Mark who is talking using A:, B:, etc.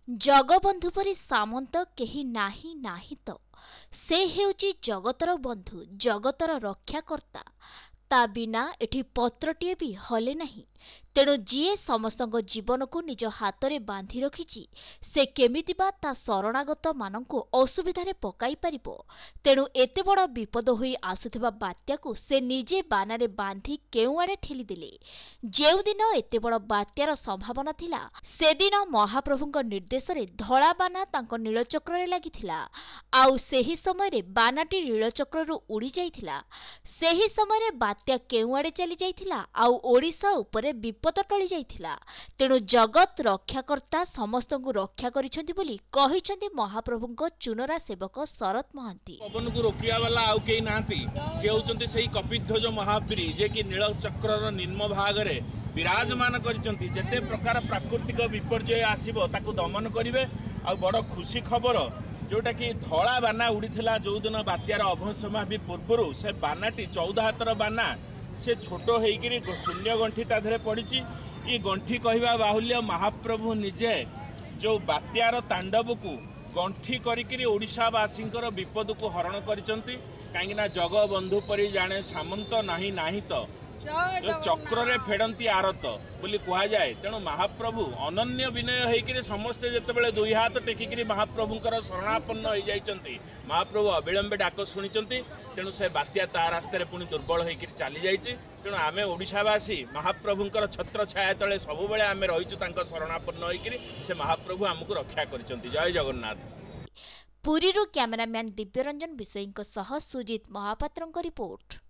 A: जगबंधु परि सामंत केही नाही नाही तो से हेउची जगतर बंधु जगतर रक्षाकर्ता ता बिना एठी पत्रटीए भी हले नहीं। तेणु जीए समस्त जीवन को निज हाथ में बांधि रखिछि से केमिति बा ता शरणागत मानंकु असुविधारे पकाई परिबो। तेणु एते बड़ विपद होई आसुथिबा बात्या को से निजे बानारे बांधि केउ आड़े ठेली देले। जेउ दिन एते बड़ बात्यार संभावना थिला से दिन महाप्रभुଙ୍କ निर्देशरे धळा बाना तांको नीलचक्ररे लागिथिला। आउ सेही समय रे बानाटी नीलचक्ररु उड़ी जाइथिला। सेही समय रे बात्या केउ आड़े चली जाइथिला आउ ओडिसा उपरे विपद टली जाइथिला। तेणु जगत रक्षाकर्ता समस्तଙ୍କୁ रक्षा करिसंती बोली कहिसंती महाप्रभुଙ୍କ चुनरा सेवक शरत महांती।
B: पवन को रोकिया वाला आउ केही नांती से होचंती सेही कपिध्वज महावीर जे कि नीलचक्रर निम्न भाग रे विराजमान करिसंती। जेते प्रकार प्राकृतिक विपर्यय आसीबो ताकू दमन करिवे। आ बड़ खुशी खबर जोटा कि धड़ा बाना उड़ीथिला जो दिन बात्यार अभसमापी पूर्व से बानाटी 14 हाथर बाना से छोट होइकिरी शून्य गंठी ता धरे पड़ी। ये गंठी कहवा बाहुल्य महाप्रभु निजे जो बात्यार तांडव को गंठी करिकिरी ओडिशावासींकर विपद को हरण करिसंती। काहेकिना जगबंधु परि जाने सामंत नाही नाही तो जो चक्र फेड़ती आरत बोली कह जाए। तेणु महाप्रभु अनन्य विनय होकर समस्ते जितेबाला दुई हाथ टेकिकी महाप्रभुंर शरणापन्न हो जाती। महाप्रभु अविलंबे डाक शुणी। तेणु से बात्या ता रास्तार पुणी दुर्बल होकर चली जाइए। तेणु आम ओडिशावासी महाप्रभुंर छत्र छाया तले सब बेले आम रहीचु शरणापन्न होकर से महाप्रभु आमको रक्षा कर। जय जगन्नाथ।
A: पुरीरू कैमरामैन दिव्यरंजन विषयी सुजित महापात्र रिपोर्ट।